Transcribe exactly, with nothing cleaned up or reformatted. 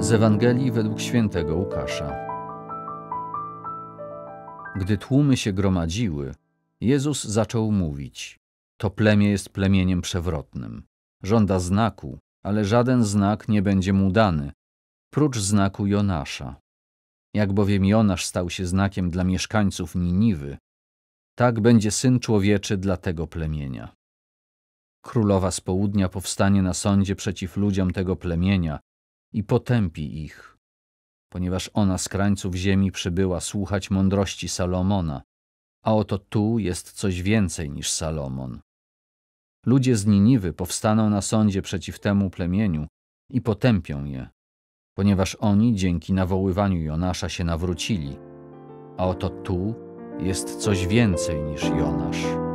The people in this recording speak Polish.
Z Ewangelii według świętego Łukasza. Gdy tłumy się gromadziły, Jezus zaczął mówić: to plemię jest plemieniem przewrotnym. Żąda znaku, ale żaden znak nie będzie mu dany, prócz znaku Jonasza. Jak bowiem Jonasz stał się znakiem dla mieszkańców Niniwy, tak będzie Syn Człowieczy dla tego plemienia. Królowa z południa powstanie na sądzie przeciw ludziom tego plemienia i potępi ich, ponieważ ona z krańców ziemi przybyła słuchać mądrości Salomona, a oto tu jest coś więcej niż Salomon. Ludzie z Niniwy powstaną na sądzie przeciw temu plemieniu i potępią je, ponieważ oni dzięki nawoływaniu Jonasza się nawrócili, a oto tu jest coś więcej niż Jonasz.